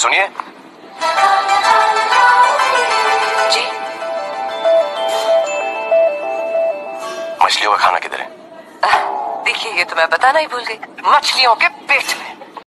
सुनिए जी। मछलियों का खाना किधर है? देखिए, ये तो मैं बताना ही भूल गई, मछलियों के पेट में।